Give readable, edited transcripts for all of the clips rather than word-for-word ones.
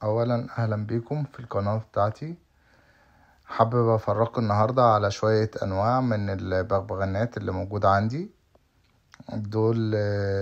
اولا اهلا بيكم في القناة بتاعتي. حابب افرجكم النهاردة على شوية انواع من البغبغانات اللي موجودة عندي. دول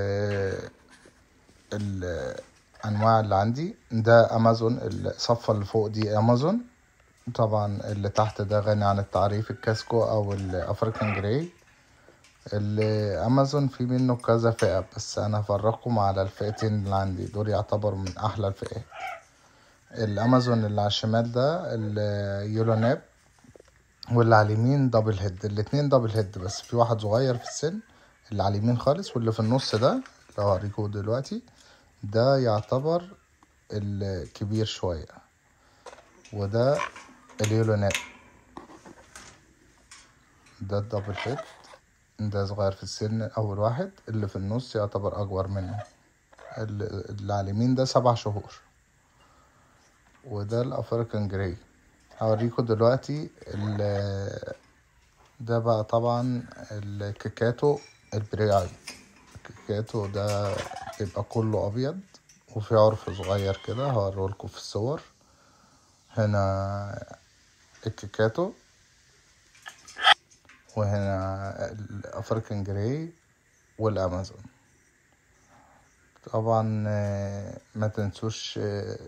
الانواع اللي عندي. ده امازون، الصفة اللي فوق دي امازون. طبعا اللي تحت ده غني عن التعريف، الكاسكو او الافريكان جراي. الامازون في منه كذا فئة، بس انا هفرجكم على الفئتين اللي عندي دول، يعتبروا من احلى الفئات. الامازون اللي على الشمال ده اليولو ناب، واللي على اليمين دبل هيد. الاتنين دبل هيد، بس في واحد صغير في السن اللي على اليمين خالص، واللي في النص ده اللي هوريكوا دلوقتي ده يعتبر الكبير شوية. وده اليولو ناب، ده الدبل هيد، ده صغير في السن اول واحد. اللي في النص يعتبر اكبر منه، اللي على اليمين ده 7 شهور. وده الافريكان جراي. هوريكم دلوقتي ده بقى طبعا الكيكاتو البرياي. الكيكاتو ده بيبقى كله ابيض، وفي عرف صغير كده هوريهولكوا في الصور. هنا الكيكاتو، وهنا الافريكان جراي والامازون. طبعا ما تنسوش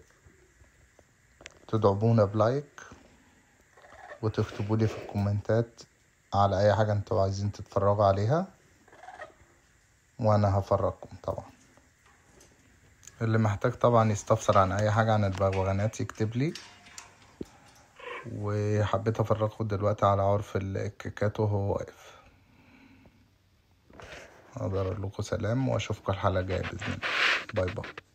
تدعمونا بلايك، وتكتبولي في الكومنتات على اي حاجة انتوا عايزين تتفرجوا عليها، وانا هفرجكم طبعا. اللي محتاج طبعا يستفسر عن اي حاجة عن البغبغانات يكتب لي. وحبيت افرجكم دلوقتي على عرف الكيكاتو وهو واقف. اقدر اقول لكم سلام، واشوفكم الحلقة الجاية باذن الله. باي باي.